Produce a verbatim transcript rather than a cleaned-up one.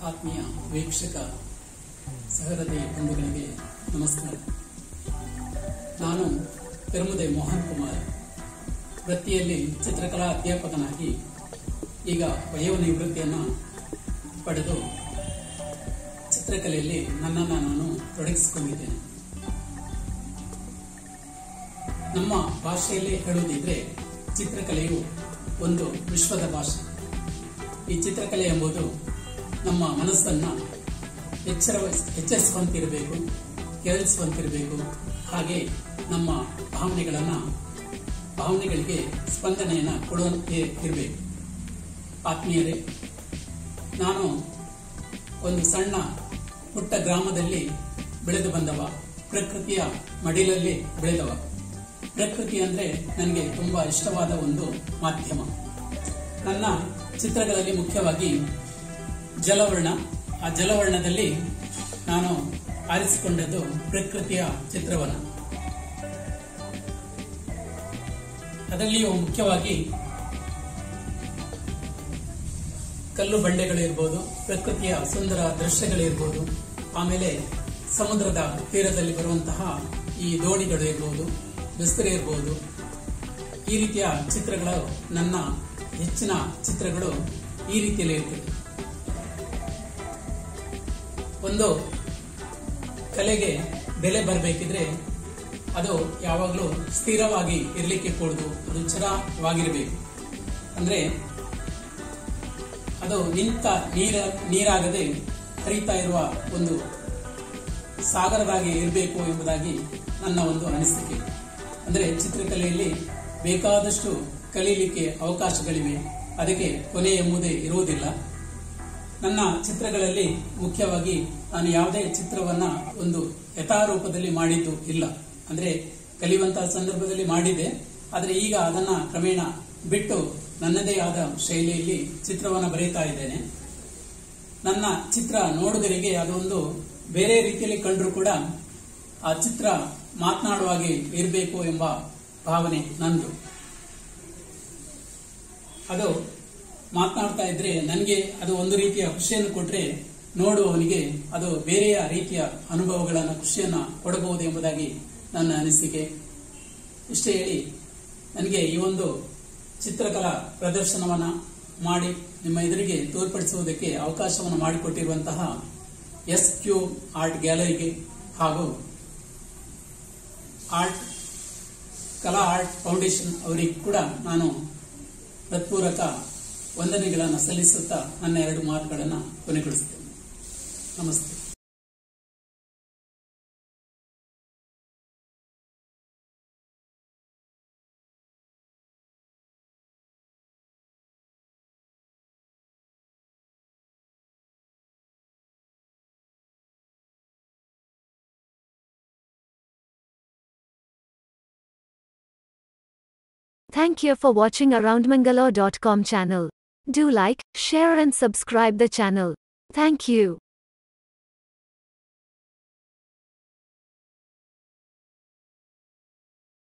ಆತ್ಮೀಯ ವೀಕ್ಷಕ ಸಹೃದಯ ಬಂಧುಗಳಿಗೆ ನಮಸ್ಕಾರ. ನಾನು ಪೆರ್ಮುದೆ ಮೋಹನ್ ಕುಮಾರ್, ವೃತ್ತಿಯಲ್ಲಿ ಚಿತ್ರಕಲಾ ಅಧ್ಯಾಪಕನಾಗಿ ಈಗ ವಯೋನಿವೃತ್ತಿಯನ್ನು ಪಡೆದು ಚಿತ್ರಕಲೆಯಲ್ಲಿ ನನ್ನನ್ನು ನಾನು ತೊಡಗಿಸಿಕೊಂಡಿದ್ದೇನೆ. ನಮ್ಮ ಭಾಷೆಯಲ್ಲಿ ಹೇಳುವುದಿದ್ರೆ ಚಿತ್ರಕಲೆಯು ಒಂದು ವಿಶ್ವದ ಭಾಷೆ. ಈ ಚಿತ್ರಕಲೆ ಎಂಬುದು ನಮ್ಮ ಮನಸ್ಸನ್ನ ಎಚ್ಚರ ಎಚ್ಚರಿಸುವಂತಿರಬೇಕು, ಕೇಳಿಸುವಂತಿರಬೇಕು. ಹಾಗೆ ನಮ್ಮ ಭಾವನೆಗಳನ್ನ ಭಾವನೆಗಳಿಗೆ ಸ್ಪಂದನೆಯನ್ನು ಕೊಡುವಂತೆ ಇರಬೇಕು. ಆತ್ಮೀಯರೇ, ನಾನು ಒಂದು ಸಣ್ಣ ಪುಟ್ಟ ಗ್ರಾಮದಲ್ಲಿ ಬೆಳೆದು ಬಂದವ, ಪ್ರಕೃತಿಯ ಮಡಿಲಲ್ಲಿ ಬೆಳೆದವ. ಪ್ರಕೃತಿ ಅಂದ್ರೆ ನನಗೆ ತುಂಬಾ ಇಷ್ಟವಾದ ಒಂದು ಮಾಧ್ಯಮ. ನನ್ನ ಚಿತ್ರಗಳಲ್ಲಿ ಮುಖ್ಯವಾಗಿ ಜಲವರ್ಣ. ಆ ಜಲವರ್ಣದಲ್ಲಿ ನಾನು ಆರಿಸಿಕೊಂಡದ್ದು ಪ್ರಕೃತಿಯ ಚಿತ್ರವನ್ನ. ಅದರಲ್ಲಿಯೂ ಮುಖ್ಯವಾಗಿ ಕಲ್ಲು ಬಂಡೆಗಳಿರ್ಬೋದು, ಪ್ರಕೃತಿಯ ಸುಂದರ ದೃಶ್ಯಗಳಿರ್ಬೋದು, ಆಮೇಲೆ ಸಮುದ್ರದ ತೀರದಲ್ಲಿ ಬರುವಂತಹ ಈ ದೋಣಿಗಳು ಇರ್ಬೋದು, ಬಿಸ್ತರೆ ಇರ್ಬೋದು. ಈ ರೀತಿಯ ಚಿತ್ರಗಳು, ನನ್ನ ಹೆಚ್ಚಿನ ಚಿತ್ರಗಳು ಈ ರೀತಿಯಲ್ಲಿ ಇರ್ತದೆ. ಒಂದು ಕಲೆಗೆ ಬೆಲೆ ಬರಬೇಕಿದ್ರೆ ಅದು ಯಾವಾಗಲೂ ಸ್ಥಿರವಾಗಿ ಇರಲಿಕ್ಕೆ ಕೂಡದು, ಅದು ಚರವಾಗಿರಬೇಕು. ಅಂದ್ರೆ ಅದು ನಿಂತ ನೀರ ನೀರಾಗದೆ ಹರಿತಾ ಇರುವ ಒಂದು ಸಾಗರದಾಗಿ ಇರಬೇಕು ಎಂಬುದಾಗಿ ನನ್ನ ಒಂದು ಅನಿಸಿಕೆ. ಅಂದ್ರೆ ಚಿತ್ರಕಲೆಯಲ್ಲಿ ಬೇಕಾದಷ್ಟು ಕಲೀಲಿಕ್ಕೆ ಅವಕಾಶಗಳಿವೆ, ಅದಕ್ಕೆ ಕೊನೆ ಎಂಬುದೇ ಇರುವುದಿಲ್ಲ. ನನ್ನ ಚಿತ್ರಗಳಲ್ಲಿ ಮುಖ್ಯವಾಗಿ ನಾನು ಯಾವುದೇ ಚಿತ್ರವನ್ನ ಒಂದು ಯಥಾರೂಪದಲ್ಲಿ ಮಾಡಿದ್ದು ಇಲ್ಲ. ಅಂದ್ರೆ ಕಲಿಯುವಂತಹ ಸಂದರ್ಭದಲ್ಲಿ ಮಾಡಿದ್ದೆ, ಆದರೆ ಈಗ ಅದನ್ನ ಕ್ರಮೇಣ ಬಿಟ್ಟು ನನ್ನದೇ ಆದ ಶೈಲಿಯಲ್ಲಿ ಚಿತ್ರವನ್ನ ಬರೀತಾ ಇದ್ದೇನೆ. ನನ್ನ ಚಿತ್ರ ನೋಡುಗರಿಗೆ ಅದೊಂದು ಬೇರೆ ರೀತಿಯಲ್ಲಿ ಕಂಡ್ರೂ ಕೂಡ ಆ ಚಿತ್ರ ಮಾತನಾಡುವಾಗೆ ಇರಬೇಕು ಎಂಬ ಭಾವನೆ ನಂದು. ಅದು ಮಾತನಾಡ್ತಾ ಇದ್ರೆ ನನಗೆ ಅದು ಒಂದು ರೀತಿಯ ಖುಷಿಯನ್ನು ಕೊಟ್ರೆ ನೋಡುವವನಿಗೆ ಅದು ಬೇರೆಯ ರೀತಿಯ ಅನುಭವಗಳನ್ನು, ಖುಷಿಯನ್ನ ಕೊಡಬಹುದು ಎಂಬುದಾಗಿ ನನ್ನ ಅನಿಸಿಕೆ. ಇಷ್ಟೇ ಹೇಳಿ, ನನಗೆ ಈ ಒಂದು ಚಿತ್ರಕಲಾ ಪ್ರದರ್ಶನವನ್ನ ಮಾಡಿ ನಿಮ್ಮ ಎದುರಿಗೆ ತೋರ್ಪಡಿಸುವುದಕ್ಕೆ ಅವಕಾಶವನ್ನು ಮಾಡಿಕೊಟ್ಟಿರುವಂತಹ ಎಸ್ ಕ್ಯೂ ಆರ್ಟ್ ಗ್ಯಾಲರಿಗೆ ಹಾಗೂ ಆರ್ಟ್ ಕಲಾ ಆರ್ಟ್ ಫೌಂಡೇಶನ್ ಅವರಿಗೆ ಕೂಡ ನಾನು ಹೃತ್ಪೂರ್ವಕ ವಂದನೆಗಳನ್ನು ಸಲ್ಲಿಸುತ್ತಾ ನನ್ನ ಎರಡು ಮಾತುಗಳನ್ನು ಕೊನೆಗೊಳಿಸುತ್ತೇನೆ. ನಮಸ್ತೆ. Thank you for watching around mangalore dot com channel. Do like, share and subscribe the channel. Thank you.